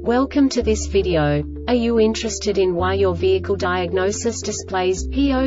Welcome to this video. Are you interested in why your vehicle diagnosis displays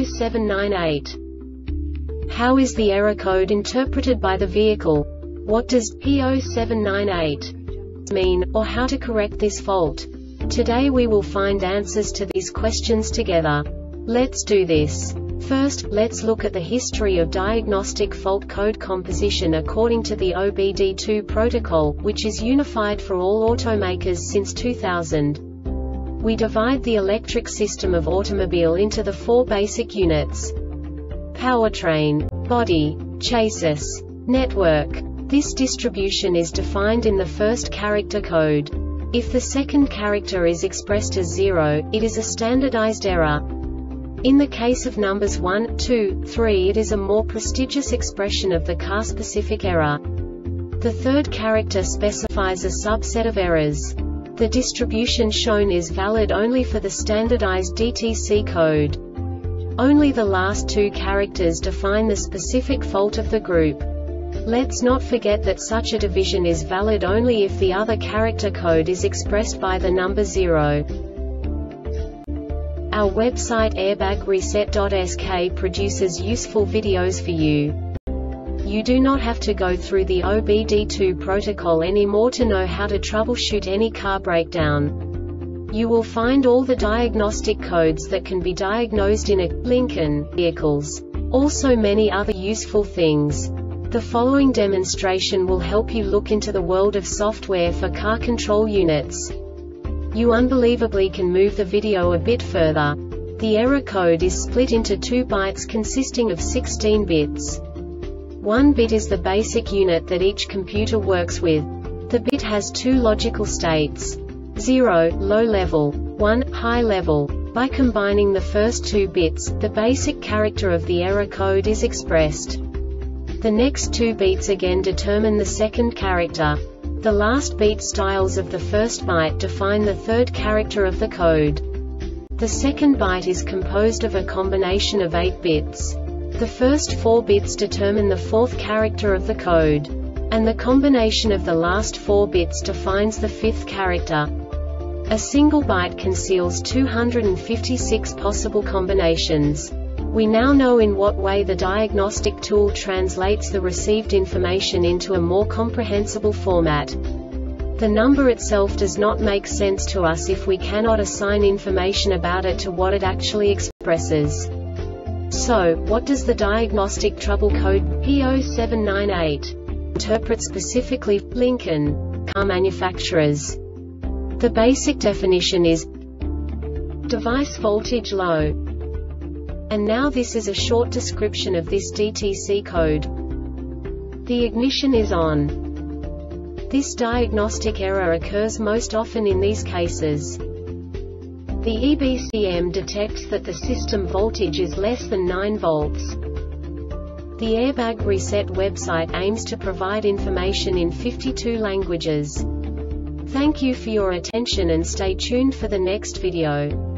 P0798? How is the error code interpreted by the vehicle? What does P0798 mean, or how to correct this fault? Today we will find answers to these questions together. Let's do this. First, let's look at the history of diagnostic fault code composition according to the OBD2 protocol, which is unified for all automakers since 2000. We divide the electric system of automobile into the four basic units: powertrain, body, chassis, network. This distribution is defined in the first character code. If the second character is expressed as 0, it is a standardized error. In the case of numbers 1, 2, 3, it is a more prestigious expression of the car-specific error. The third character specifies a subset of errors. The distribution shown is valid only for the standardized DTC code. Only the last two characters define the specific fault of the group. Let's not forget that such a division is valid only if the other character code is expressed by the number 0. Our website airbagreset.sk produces useful videos for you. You do not have to go through the OBD2 protocol anymore to know how to troubleshoot any car breakdown. You will find all the diagnostic codes that can be diagnosed in a Lincoln vehicles. Also many other useful things. The following demonstration will help you look into the world of software for car control units. You unbelievably can move the video a bit further. The error code is split into 2 bytes consisting of 16 bits. 1 bit is the basic unit that each computer works with. The bit has 2 logical states: 0, low level, 1, high level. By combining the first 2 bits, the basic character of the error code is expressed. The next 2 beats again determine the second character. The last beat styles of the first byte define the third character of the code. The second byte is composed of a combination of 8 bits. The first 4 bits determine the fourth character of the code. And the combination of the last 4 bits defines the fifth character. A single byte conceals 256 possible combinations. We now know in what way the diagnostic tool translates the received information into a more comprehensible format. The number itself does not make sense to us if we cannot assign information about it to what it actually expresses. So, what does the diagnostic trouble code P0798 interpret specifically for Lincoln car manufacturers? The basic definition is device voltage low. And now this is a short description of this DTC code. The ignition is on. This diagnostic error occurs most often in these cases. The EBCM detects that the system voltage is less than 9 volts. The Airbag Reset website aims to provide information in 52 languages. Thank you for your attention and stay tuned for the next video.